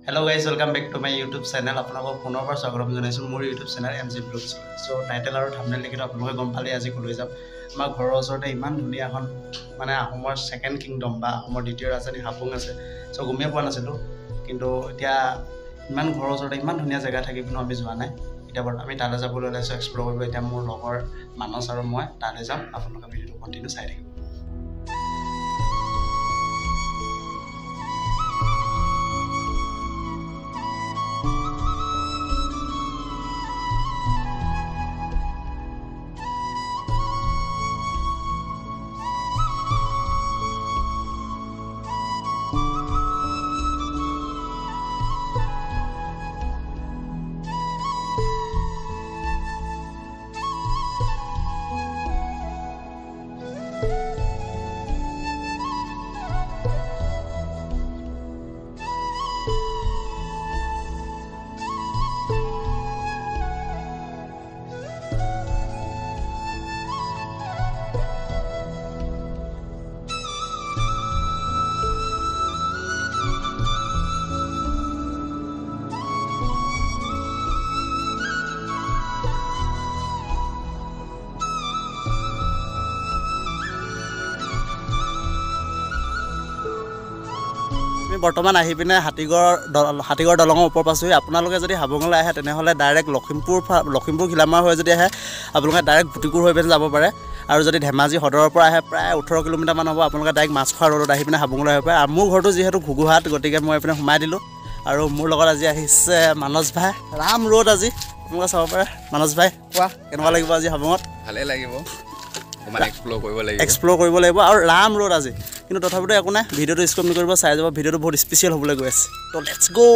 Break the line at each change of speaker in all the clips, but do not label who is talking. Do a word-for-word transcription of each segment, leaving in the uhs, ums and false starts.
Hello guys, welcome back to my YouTube channel. আপোনালোকক পুনৰ বাৰ স্বাগতম জনাইছো মোৰ YouTube channel M G Vlogs. So title আৰু thumbnail লিখি আপোনালোকে গম পালে আজি কলৈ যাম। আমাৰ ঘৰৰ ওচৰতে ইমান ধুনীয়া এখন মানে আহোমৰ সেকেন্ড কিংডম বা আহোমৰ দ্বিতীয় ৰাজধানী হাবুং আছে। So গমিয়ে পোৱা নাছিলো। কিন্তু এতিয়া ইমান ঘৰৰ ওচৰতে ইমান ধুনীয়া জায়গা থাকি কিন্তু আমি যোৱা নাই। এটা বৰ আমি তালে যাবলৈ ওলাইছো এক্সপ্লোৰ কৰিব। এতিয়া মোৰ লগৰ মানস আৰু মই তালে যাম। আপোনালোকে ভিডিঅটো কন্টিনিউ চাই থাকিব। বৰ্তমান আহি পিনে হাতীগড় হাতীগড় দলঙৰ ওপৰ পাছই আপোনালোকে যদি হাবুঙলৈ আহে তেনেহ'লে ডাইৰেক্ট লখিমপুৰ লখিমপুৰ খিলামাৰ হৈ যদি আহে আপোনালোকে ডাইৰেক্ট ভুটিকুৰ হৈ পিনে যাব পাৰে আৰু যদি ধেমাজি সদৰৰ পৰা আহে প্ৰায় ওঠৰ কিলোমিটাৰ মান হ'ব আপোনালোকে ডাইৰেক্ট মাছখোৱা ৰোডত আহি পিনে হাবুঙলৈ আহিব পাৰে আৰু মোৰ ঘৰটো যিহেতু ঘুগুহাট গতিকে মই এইপিনে সোমাই দিলোঁ আৰু মোৰ লগত আজি আহিছে মানস ভাই ৰাম ৰোড আজি আপোনালোকে চাব পাৰে মানস ভাই কোৱা কেনেকুৱা লাগিব আজি হাবুঙত
ভালে লাগিব মানে এক্সপ্লোৰ কৰিব লাগিব
এক্সপ্লোৰ কৰিব লাগিব আৰু ৰাম ৰোড আজি কিন্তু তথাপিতো একো নাই ভিডিঅ'টো স্কিপ নকৰিব চাই যাব ভিডিঅ'টো বহুত স্পেচিয়েল হ'বলৈ গৈ আছে তো লেটছ গো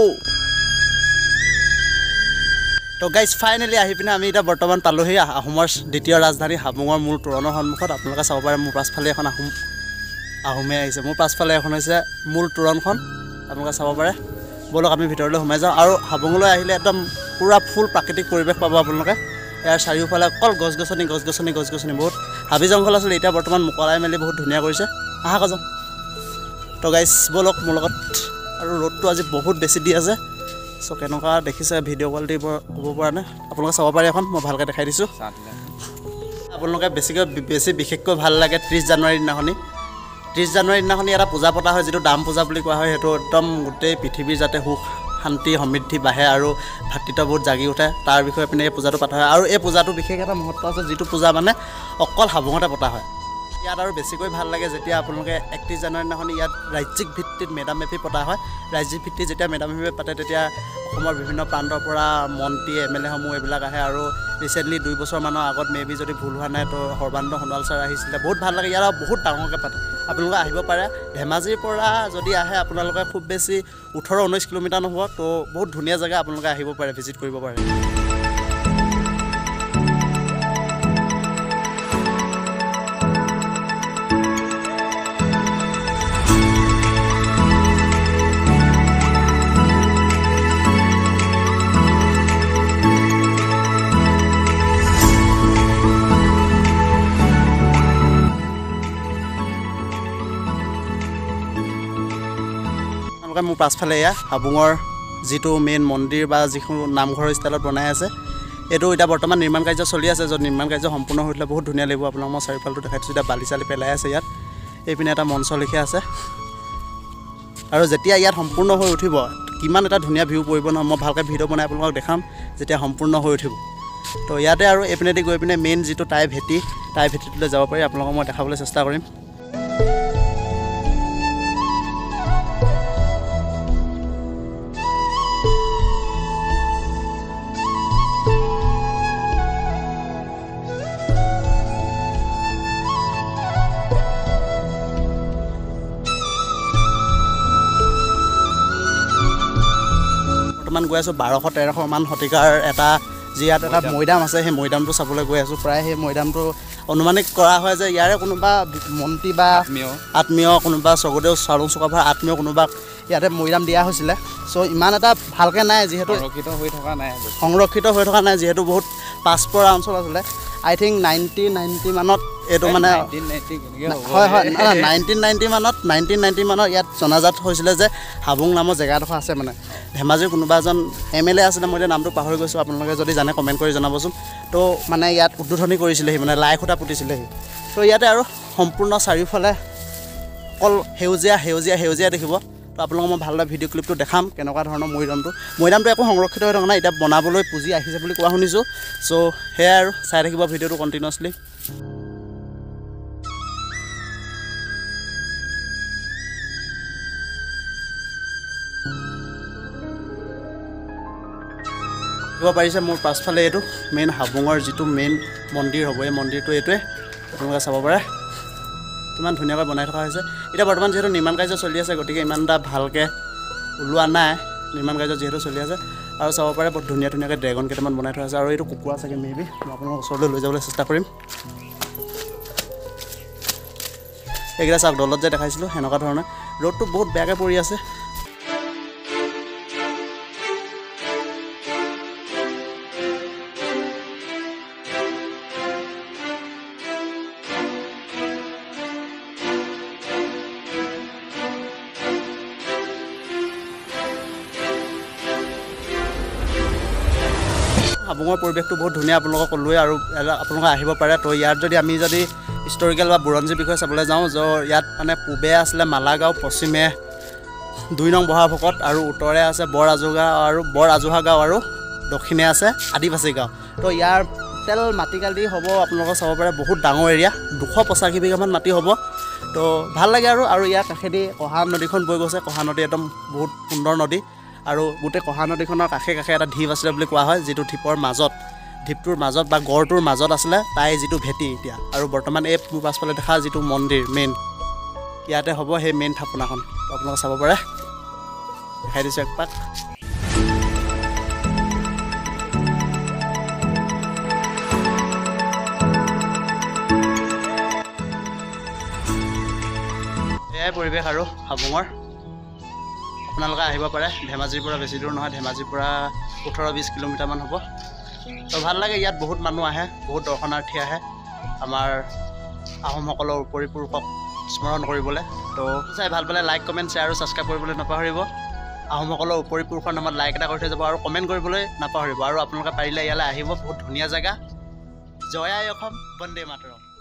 তো গাইজ ফাইনেলি আহি পিনে আমি এতিয়া বৰ্তমান পালোহি আহোমৰ দ্বিতীয় ৰাজধানী হাবুঙৰ মূল তোৰণৰ সন্মুখত আপোনালোকে চাব পাৰে মোৰ পাছফালে এখন আহোম আহোমে আহিছে মোৰ পাছফালে এখন হৈছে মূল তোৰণখন আপোনালোকে চাব পাৰে বলক আমি ভিতৰলৈ সোমাই যাওঁ আৰু হাবুঙলৈ আহিলে একদম পুৰা ফুল প্ৰাকৃতিক পৰিৱেশ পাব আপোনালোকে ইয়াৰ চাৰিওফালে অকল গছ গছনি গছ গছনি গছ গছনি বহুত হাবি জংঘল আছিলে এতিয়া বৰ্তমান মুকলাই মেলি বহুত ধুনীয়া কৰিছে আহা কজন তো গাইজ বলক মোৰ লগত আৰু ৰ'দটো আজি বহুত বেছি দি আছে চ' কেনেকুৱা দেখিছে ভিডিঅ' কোৱালিটি ক'ব পৰা নাই আপোনালোকে চাব পাৰে এখন মই ভালকৈ দেখাই দিছোঁ আপোনালোকে বেছিকৈ বেছি বিশেষকৈ ভাল লাগে ত্ৰিছ জানুৱাৰীৰ দিনাখনি ত্ৰিছ জানুৱাৰীৰ দিনাখনি এটা পূজা পতা হয় যিটো দাম পূজা বুলি কোৱা হয় সেইটো একদম গোটেই পৃথিৱীৰ যাতে সুখ শান্তি সমৃদ্ধি বাঢ়ে আৰু ভাতৃত্ববোধ জাগি উঠে তাৰ বিষয়ে পিনে এই পূজাটো পতা হয় আৰু এই পূজাটো বিশেষ এটা মহত্ব আছে যিটো পূজা মানে অকল হাবুঙতে পতা হয় ইয়াত আৰু বেছিকৈ ভাল লাগে যেতিয়া আপোনালোকে একত্ৰিছ জানুৱাৰীৰ দিনাখন ইয়াত ৰাজ্যিক ভিত্তিত মেডাম মেফি পতা হয় ৰাজ্যিক ভিত্তিত যেতিয়া মেডাম মেফি পাতে তেতিয়া অসমৰ বিভিন্ন প্ৰান্তৰ পৰা মন্ত্ৰী এম এল এসমূহ এইবিলাক আহে আৰু ৰিচেণ্টলি দুই বছৰমানৰ আগত মে বি যদি ভুল হোৱা নাই তো সৰ্বানন্দ সোণোৱাল ছাৰ আহিছিলে বহুত ভাল লাগে ইয়াত বহুত ডাঙৰকৈ পাতে আপোনালোকে আহিব পাৰে ধেমাজিৰ পৰা যদি আহে আপোনালোকে খুব বেছি ওঠৰ ঊনৈছ কিলোমিটাৰ নহ'ব তো বহুত ধুনীয়া জেগা আপোনালোকে আহিব পাৰে ভিজিট কৰিব পাৰে মোৰ পাছফালে এয়া হাবুঙৰ যিটো মেইন মন্দিৰ বা যিখন নামঘৰৰ ষ্টাইলত বনাই আছে এইটো এতিয়া বৰ্তমান নিৰ্মাণ কাৰ্য চলি আছে য'ত নিৰ্মাণ কাৰ্য সম্পূৰ্ণ হৈছিলে বহুত ধুনীয়া লাগিব আপোনাক মই চাৰিওফালটো দেখাই দিছোঁ এতিয়া বালি চালি পেলাই আছে ইয়াত এইপিনে এটা মঞ্চ লিখা আছে আৰু যেতিয়া ইয়াত সম্পূৰ্ণ হৈ উঠিব কিমান এটা ধুনীয়া ভিউ পৰিব নহয় মই ভালকৈ ভিডিঅ' বনাই আপোনালোকক দেখাম যেতিয়া সম্পূৰ্ণ হৈ উঠিব তো ইয়াতে আৰু এইপিনেদি গৈ পিনে মেইন যিটো টাই ভেটি টাই ভেটিটোলৈ যাব পাৰি আপোনালোকক মই দেখাবলৈ চেষ্টা কৰিম বৰ্তমান গৈ আছোঁ বাৰশ তেৰশ মান শতিকাৰ এটা যি ইয়াত এটা মৈদাম আছে সেই মৈদামটো চাবলৈ গৈ আছোঁ প্ৰায় সেই মৈদামটো অনুমানিক কৰা হয় যে ইয়াৰে কোনোবা মন্ত্ৰী বা আত্মীয় কোনোবা স্বৰ্গদেউ চাউলুং চুকাফাৰ আত্মীয় কোনোবা ইয়াতে মৈদাম দিয়া হৈছিলে চ' ইমান এটা ভালকৈ নাই যিহেতু
সংৰক্ষিত হৈ থকা নাই
সংৰক্ষিত হৈ থকা নাই যিহেতু বহুত পাছপৰা অঞ্চল আছিলে আই থিংক নাইণ্টি নাইণ্টি মানত এইটো মানে হয় হয় নাইনটিন নাইণ্টি মানত নাইনটিন নাইণ্টি মানত ইয়াত জনাজাত হৈছিলে যে হাবুং নামৰ জেগা এডোখৰ আছে মানে ধেমাজিৰ কোনোবা এজন এম এল এ আছিলে মই এতিয়া নামটো পাহৰি গৈছোঁ আপোনালোকে যদি জানে কমেণ্ট কৰি জনাবচোন তো মানে ইয়াত উদ্বোধনী কৰিছিলেহি মানে লাই খুঁটা পুতিছিলেহি তো ইয়াতে আৰু সম্পূৰ্ণ চাৰিওফালে অকল সেউজীয়া সেউজীয়া সেউজীয়া দেখিব তো আপোনালোকক মই ভালদৰে ভিডিঅ' ক্লিপটো দেখাম কেনেকুৱা ধৰণৰ মৈদামটো মৈদামটো একো সংৰক্ষিত হৈ থকা নাই এতিয়া বনাবলৈ পুঁজি আহিছে বুলি কোৱা শুনিছোঁ চ' সেয়াই আৰু চাই থাকিব ভিডিঅ'টো কণ্টিনিউৱাছলি দেখিব পাৰিছে মোৰ পাছফালে এইটো মেইন হাবুঙৰ যিটো মেইন মন্দিৰ হ'ব এই মন্দিৰটো এইটোৱে আপোনালোকে চাব পাৰে কিমান ধুনীয়াকৈ বনাই থকা হৈছে এতিয়া বৰ্তমান যিহেতু নিৰ্মাণ কাৰ্য চলি আছে গতিকে ইমান এটা ভালকৈ ওলোৱা নাই নিৰ্মাণ কাৰ্য যিহেতু চলি আছে আৰু চাব পাৰে বহুত ধুনীয়া ধুনীয়াকৈ ড্ৰেগন কেইটামান বনাই থোৱা আছে আৰু এইটো কুকুৰা চাগে মেবি মই আপোনালোকৰ ওচৰলৈ লৈ যাবলৈ চেষ্টা কৰিম এইকেইটা চাওক দলত যে দেখাইছিলোঁ সেনেকুৱা ধৰণে ৰ'দটো বহুত বেয়াকৈ পৰি আছে হাবুঙৰ পৰিৱেশটো বহুত ধুনীয়া আপোনালোকক ক'লোৱে আৰু আপোনালোকে আহিব পাৰে তো ইয়াত যদি আমি যদি হিষ্টৰিকেল বা বুৰঞ্জীৰ বিষয়ে চাবলৈ যাওঁ য' ইয়াত মানে পূবে আছিলে মালাগাঁও পশ্চিমে দুই নং বহাভকত আৰু উত্তৰে আছে বৰ আজোহা আৰু বৰ আজোহা গাঁও আৰু দক্ষিণে আছে আদিবাসী গাঁও তো ইয়াৰ টোটেল মাটিকালি হ'ব আপোনালোকে চাব পাৰে বহুত ডাঙৰ এৰিয়া দুশ পঁচাশী বিঘামান মাটি হ'ব তো ভাল লাগে আৰু আৰু ইয়াৰ কাষেদি কহা নদীখন বৈ গৈছে কহা নদী একদম বহুত সুন্দৰ নদী আৰু গোটেই কহা নদীখনৰ কাষে কাষে এটা ঢিপ আছিলে বুলি কোৱা হয় যিটো ঢিপৰ মাজত ঢিপটোৰ মাজত বা গড়টোৰ মাজত আছিলে তাই যিটো ভেটি এতিয়া আৰু বৰ্তমান এই মোৰ পাছফালে দেখা যিটো মন্দিৰ মেইন ইয়াতে হ'ব সেই মেইন থাপনাখন আপোনালোকে চাব পাৰে দেখাই দিছোঁ একপাক এয়াই পৰিৱেশ আৰু হাবুঙৰ আপোনালোকে আহিব পাৰে ধেমাজিৰ পৰা বেছি দূৰ নহয় ধেমাজিৰ পৰা ওঠৰ বিছ কিলোমিটাৰমান হ'ব তো ভাল লাগে ইয়াত বহুত মানুহ আহে বহুত দৰ্শনাৰ্থী আহে আমাৰ আহোমসকলৰ উপৰিপুৰুষক স্মৰণ কৰিবলৈ তো চাই ভাল পালে লাইক কমেণ্ট শ্বেয়াৰ আৰু ছাবস্ক্ৰাইব কৰিবলৈ নাপাহৰিব আহোমসকলৰ উপৰিপুৰুষৰ নামত লাইক এটা কৰি থৈ যাব আৰু কমেণ্ট কৰিবলৈ নাপাহৰিব আৰু আপোনালোকে পাৰিলে ইয়ালৈ আহিব বহুত ধুনীয়া জেগা জয় আই অসম বন্দে মাতৰম